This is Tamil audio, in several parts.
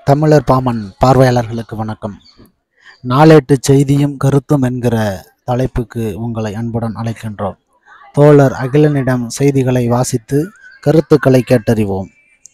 தமிழர் பாமன் பார்வையாளர்களுக்கு வணக்கம். நாளேட்டு செய்தியும் கருத்தும் என்கிற தலைப்புக்கு உங்களை அன்புடன் அழைக்கின்றோம். தோழர் அகிலனிடம் செய்திகளை வாசித்து கருத்துக்களை கேட்டறிவோம்.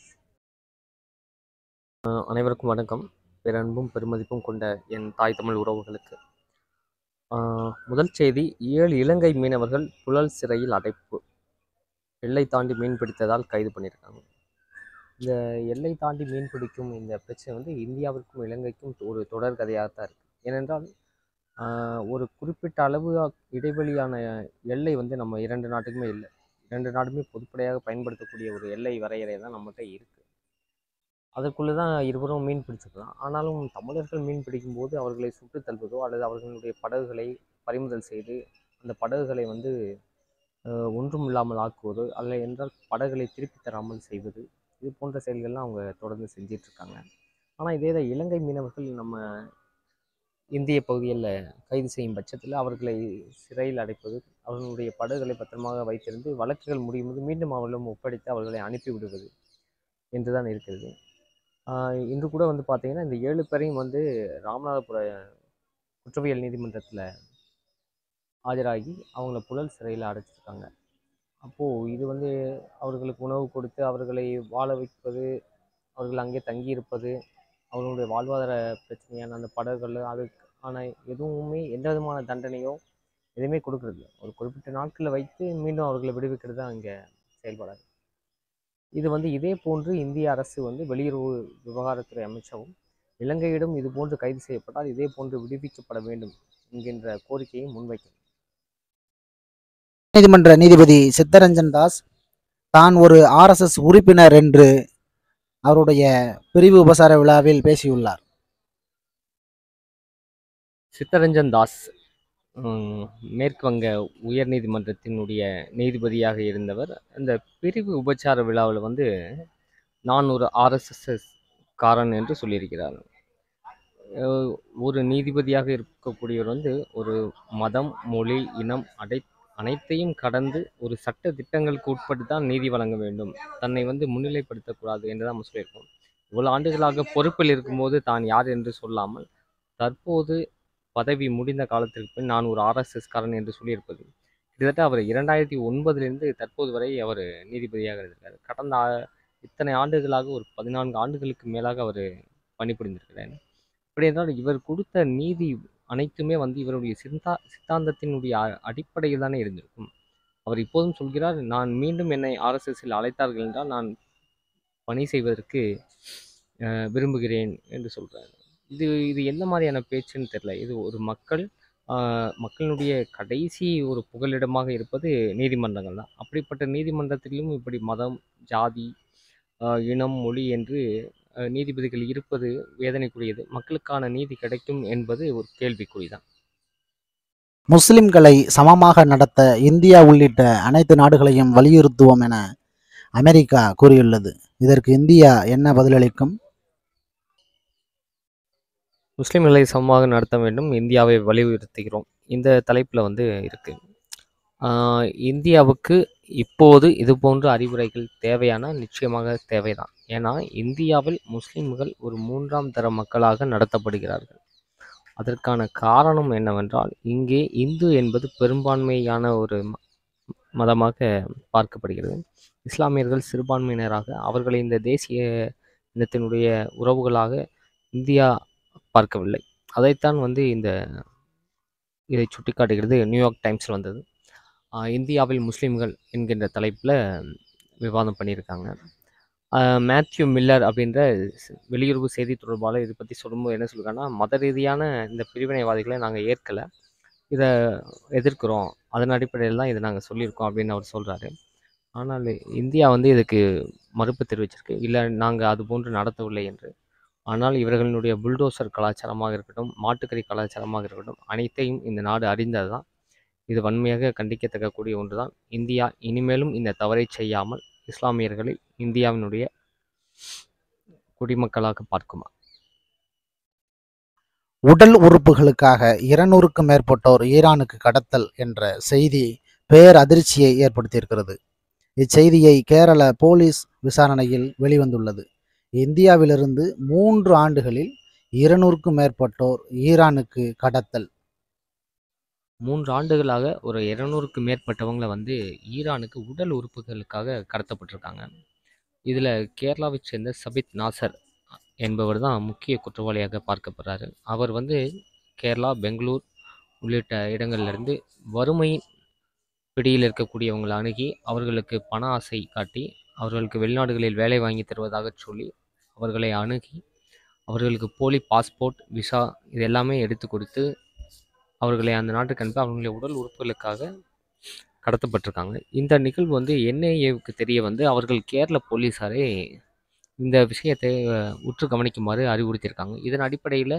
அனைவருக்கும் வணக்கம். பேரன்பும் பெருமதிப்பும் கொண்ட என் தாய் தமிழ் உறவுகளுக்கு முதல் செய்தி, 7 இலங்கை மீனவர்கள் புழல் சிறையில் அடைப்பு. எல்லை தாண்டி மீன் பிடித்ததால் கைது பண்ணியிருக்காங்க. இந்த எல்லை தாண்டி மீன் பிடிக்கும் இந்த பிரச்சனை வந்து இந்தியாவிற்கும் இலங்கைக்கும் ஒரு தொடர் கதையாகத்தான் இருக்குது. ஏனென்றால் ஒரு குறிப்பிட்ட அளவு இடைவெளியான எல்லை வந்து நம்ம இரண்டு நாட்டுக்குமே இல்லை. இரண்டு நாடுமே பொதுப்படையாக பயன்படுத்தக்கூடிய ஒரு எல்லை வரையறை தான் நம்மகிட்ட இருக்குது. அதற்குள்ளே தான் இருவரும் மீன் பிடிச்சிக்கலாம். ஆனாலும் தமிழர்கள் மீன் பிடிக்கும்போது அவர்களை சுட்டு தள்ளுவதோ அல்லது அவர்களுடைய படகுகளை பறிமுதல் செய்து அந்த படகுகளை வந்து ஒன்றும் இல்லாமல் ஆக்குவதோ அல்ல என்றால் படகுகளை திருப்பி தராமல் செய்வது, இது போன்ற செயல்கள்லாம் அவங்க தொடர்ந்து செஞ்சிட்ருக்காங்க. ஆனால் இதே தான் இலங்கை மீனவர்கள் நம்ம இந்திய பகுதிகளில் கைது செய்யும் பட்சத்தில் அவர்களை சிறையில் அடைப்பது, அவர்களுடைய படகுகளை பத்திரமாக வைத்திருந்து வழக்குகள் முடியும் போது மீண்டும் அவர்களும் ஒப்படைத்து அவர்களை அனுப்பிவிடுவது என்று தான் இருக்கிறது. இன்று கூட வந்து பார்த்திங்கன்னா இந்த 7 பேரையும் வந்து ராமநாதபுர குற்றவியல் நீதிமன்றத்தில் ஆஜராகி அவங்கள புழல் சிறையில் அடைச்சிருக்காங்க. அப்போது இது வந்து அவர்களுக்கு உணவு கொடுத்து அவர்களை வாழ வைப்பது, அவர்கள் அங்கே தங்கியிருப்பது, அவர்களுடைய வாழ்வாதார பிரச்சனையான அந்த படகுகள் அதுக்கான எதுவுமே எந்த விதமான தண்டனையோ எதுவுமே கொடுக்குறது. ஒரு குறிப்பிட்ட நாட்களில் வைத்து மீண்டும் அவர்களை விடுவிக்கிறது தான் இங்கே செயல்படாது. இது வந்து இதே போன்று இந்திய அரசு வந்து வெளியுறவு விவகாரத்துறை அமைச்சரும் இலங்கையிடம் இது போன்று கைது செய்யப்பட்டால் இதே போன்று விடுவிக்கப்பட வேண்டும் என்கின்ற கோரிக்கையை முன்வைக்கும். நீதிமன்ற நீதிபதி சித்தரஞ்சன் தாஸ் தான் ஒரு RSS உறுப்பினர் என்று அவருடைய பிரிவு உபசார விழாவில் பேசியுள்ளார். சித்தரஞ்சன் தாஸ் மேற்கு வங்க உயர் நீதிமன்றத்தினுடைய நீதிபதியாக இருந்தவர். அந்த பிரிவு உபச்சார விழாவில் வந்து நான் ஒரு RSS காரன் என்று சொல்லியிருக்கிறார். ஒரு நீதிபதியாக இருக்கக்கூடியவர் வந்து ஒரு மதம், மொழி, இனம் அனைத்தையும் கடந்து ஒரு சட்ட திட்டங்களுக்கு உட்பட்டு தான் நீதி வழங்க வேண்டும், தன்னை வந்து முன்னிலைப்படுத்தக்கூடாது என்று தான் நம்ம சொல்லியிருக்கோம். இவ்வளவு ஆண்டுகளாக பொறுப்பில் இருக்கும்போது தான் யார் என்று சொல்லாமல் தற்போது பதவி முடிந்த காலத்திற்கு பின் நான் ஒரு RSS காரன் என்று சொல்லியிருப்பது, கிட்டத்தட்ட அவர் 2009 தற்போது வரை அவர் நீதிபதியாக இருந்திருக்கார். கடந்த இத்தனை ஆண்டுகளாக ஒரு 14 ஆண்டுகளுக்கு மேலாக அவர் பணிபுரிந்திருக்கிறார். அப்படி என்றால் இவர் கொடுத்த நீதி அனைத்துமே வந்து இவருடைய சித்தாந்தத்தினுடைய அடிப்படையில் தானே இருந்திருக்கும். அவர் இப்போதும் சொல்கிறார், நான் மீண்டும் என்னை RSSல் அழைத்தார்கள் என்றால் நான் பணி செய்வதற்கு விரும்புகிறேன் என்று சொல்கிறார். இது எந்த மாதிரியான பேச்சுன்னு தெரியல. இது ஒரு மக்களினுடைய கடைசி ஒரு புகலிடமாக இருப்பது நீதிமன்றங்கள் தான். அப்படிப்பட்ட நீதிமன்றத்திலும் இப்படி மதம், ஜாதி, இனம், மொழி என்று நீதிபதிகள் இருப்பது வேதனைக்குரியது. மக்களுக்கான நீதி கிடைக்கும் என்பது ஒரு கேள்விக்குறிதான். முஸ்லிம்களை சமமாக நடத்த இந்தியா உள்ளிட்ட அனைத்து நாடுகளையும் வலியுறுத்துவோம் என அமெரிக்கா கூறியுள்ளது. இதற்கு இந்தியா என்ன பதிலளிக்கும்? முஸ்லிம்களை சமமாக நடத்த வேண்டும், இந்தியாவை வலியுறுத்துகிறோம். இந்த தலைப்பில் வந்து இருக்கு. இந்தியாவுக்கு இப்போது இது போன்ற அறிவுரைகள் தேவையான நிச்சயமாக தேவைதான். ஏன்னா இந்தியாவில் முஸ்லிம்கள் ஒரு 3ஆம் தர மக்களாக நடத்தப்படுகிறார்கள். அதற்கான காரணம் என்னவென்றால் இங்கே இந்து என்பது பெரும்பான்மையான ஒரு மதமாக பார்க்கப்படுகிறது. இஸ்லாமியர்கள் சிறுபான்மையினராக அவர்களை இந்த தேசிய இனத்தினுடைய உறவுகளாக இந்தியா பார்க்கவில்லை. அதைத்தான் வந்து இதை சுட்டிக்காட்டுகிறது. நியூயார்க் டைம்ஸில் வந்தது. இந்தியாவில் முஸ்லீம்கள் என்கின்ற தலைப்பில் விவாதம் பண்ணியிருக்காங்க. மேத்யூ மில்லர் அப்படின்ற வெளியுறவு செய்தி தொடர்பாளர் இதை பற்றி சொல்லும்போது என்ன சொல்லுறாங்கன்னா, மத ரீதியான இந்த பிரிவினைவாதிகளை நாங்கள் ஏற்கலை, இதை எதிர்க்கிறோம், அதன் அடிப்படையில் தான் இதை நாங்கள் சொல்லியிருக்கோம் அப்படின்னு அவர் சொல்கிறாரு. ஆனால் இந்தியா வந்து இதுக்கு மறுப்பு தெரிவிச்சிருக்கு, இல்லை நாங்கள் அது போன்று நடத்தவில்லை என்று. ஆனால் இவர்களுடைய புல்டோசர் கலாச்சாரமாக இருக்கட்டும், மாட்டுக்கறி கலாச்சாரமாக இருக்கட்டும், அனைத்தையும் இந்த நாடு அறிந்தது தான். இது வன்மையாக கண்டிக்கத்தக்கக்கூடிய ஒன்று தான். இந்தியா இனிமேலும் இந்த தவறை செய்யாமல் இஸ்லாமியர்களை இந்தியாவினுடைய குடிமக்களாக பார்க்குமா? உடல் உறுப்புகளுக்காக 200க்கும் மேற்பட்டோர் ஈரானுக்கு கடத்தல் என்ற செய்தி பேரதிர்ச்சியை ஏற்படுத்தியிருக்கிறது. இச்செய்தியை கேரள போலீஸ் விசாரணையில் வெளிவந்துள்ளது. இந்தியாவிலிருந்து 3 ஆண்டுகளில் 200க்கும் மேற்பட்டோர் ஈரானுக்கு கடத்தல். 3 ஆண்டுகளாக ஒரு 200க்கு மேற்பட்டவங்கள வந்து ஈரானுக்கு உடல் உறுப்புகளுக்காக கடத்தப்பட்டிருக்காங்க. இதில் கேரளாவைச் சேர்ந்த சபித் நாசர் என்பவர் தான் முக்கிய குற்றவாளியாக பார்க்கப்படுறாரு. அவர் வந்து கேரளா, பெங்களூர் உள்ளிட்ட இடங்கள்லேருந்து வறுமையின் பிடியில் இருக்கக்கூடியவங்களை அணுகி அவர்களுக்கு பண ஆசை காட்டி அவர்களுக்கு வெளிநாடுகளில் வேலை வாங்கி தருவதாக சொல்லி அவர்களை அணுகி அவர்களுக்கு போலி பாஸ்போர்ட், விசா இது எல்லாமே எடுத்து கொடுத்து அவர்களை அந்த நாட்டுக்கு அனுப்பி அவர்களுடைய உடல் உறுப்புகளுக்காக கடத்தப்பட்டிருக்காங்க. இந்த நிகழ்வு வந்து என்ஐஏவுக்கு தெரிய வந்து அவர்கள் கேரள போலீஸாரே இந்த விஷயத்தை உற்று கவனிக்குமாறு அறிவுறுத்தியிருக்காங்க. இதன் அடிப்படையில்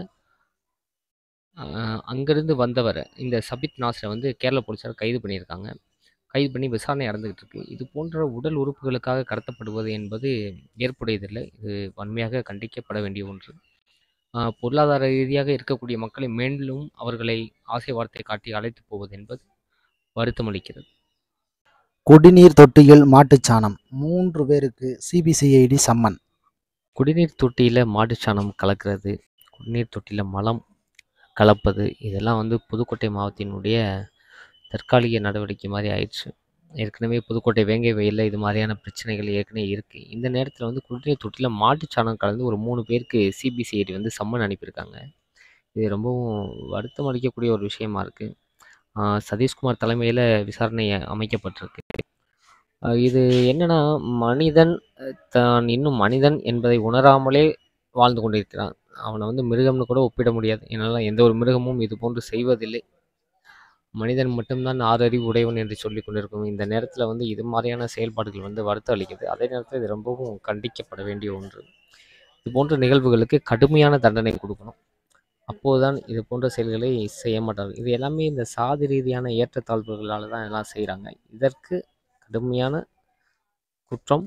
அங்கிருந்து வந்தவர் இந்த சபித் நாசரை வந்து கேரள போலீஸார் கைது பண்ணியிருக்காங்க. கைது பண்ணி விசாரணை நடந்துகிட்டு இருக்கு. இது போன்ற உடல் உறுப்புகளுக்காக கடத்தப்படுவது என்பது ஏற்புடையதில்லை. இது வன்மையாக கண்டிக்கப்பட வேண்டிய ஒன்று. பொருளாதார ரீதியாக இருக்கக்கூடிய மக்களை மேலும் அவர்களை ஆசை வார்த்தை காட்டி அழைத்து போவது என்பது வருத்தமளிக்கிறது. குடிநீர் தொட்டியில் மாட்டுச்சாணம் 3 பேருக்கு சிபிசிஐடி சம்மன். குடிநீர் தொட்டியில் மாட்டுச்சாணம் கலக்கிறது, குடிநீர் தொட்டியில் மலம் கலப்பது இதெல்லாம் வந்து புதுக்கோட்டை மாவட்டத்தினுடைய தற்காலிக நடவடிக்கை மாதிரி ஆயிடுச்சு. ஏற்கனவே புதுக்கோட்டை வேங்கை வயலில் இது மாதிரியான பிரச்சனைகள் ஏற்கனவே இருக்குது. இந்த நேரத்தில் வந்து குடிநீர் தொட்டியில் மாட்டுச்சாணம் கலந்து ஒரு 3 பேருக்கு சிபிசிஐடி வந்து சம்மன் அனுப்பியிருக்காங்க. இது ரொம்பவும் வருத்தம் அளிக்கக்கூடிய ஒரு விஷயமா இருக்குது. சதீஷ்குமார் தலைமையில் விசாரணை அமைக்கப்பட்டிருக்கு. இது என்னன்னா, மனிதன் தான் இன்னும் மனிதன் என்பதை உணராமலே வாழ்ந்து கொண்டிருக்கிறான். அவனை வந்து மிருகம்னு கூட ஒப்பிட முடியாது. என்னால் எந்த ஒரு மிருகமும் இது போன்று செய்வதில்லை. மனிதன் மட்டும்தான் 6 அறிவு உடையவன் என்று சொல்லிக் கொண்டிருக்கும் இந்த நேரத்தில் வந்து இது மாதிரியான செயல்பாடுகள் வந்து வருத்தம் அளிக்குது. அதே நேரத்தில் இது ரொம்பவும் கண்டிக்கப்பட வேண்டிய ஒன்று. இது போன்ற நிகழ்வுகளுக்கு கடுமையான தண்டனை கொடுக்கணும். அப்போதுதான் இது போன்ற செயல்களை செய்ய மாட்டார்கள். இது எல்லாமே இந்த சாதி ரீதியான ஏற்றத்தாழ்வுகளால் தான் எல்லாம் செய்கிறாங்க. இதற்கு கடுமையான குற்றம்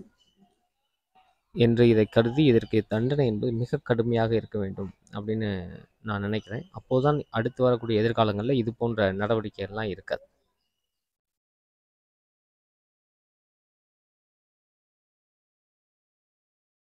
என்று இதை கருதி இதற்கு தண்டனை என்பது மிக கடுமையாக இருக்க வேண்டும் அப்படின்னு நான் நினைக்கிறேன். அப்போதுதான் அடுத்து வரக்கூடிய எதிர்காலங்களில் இது போன்ற நடவடிக்கைகள்லாம் இருக்காது.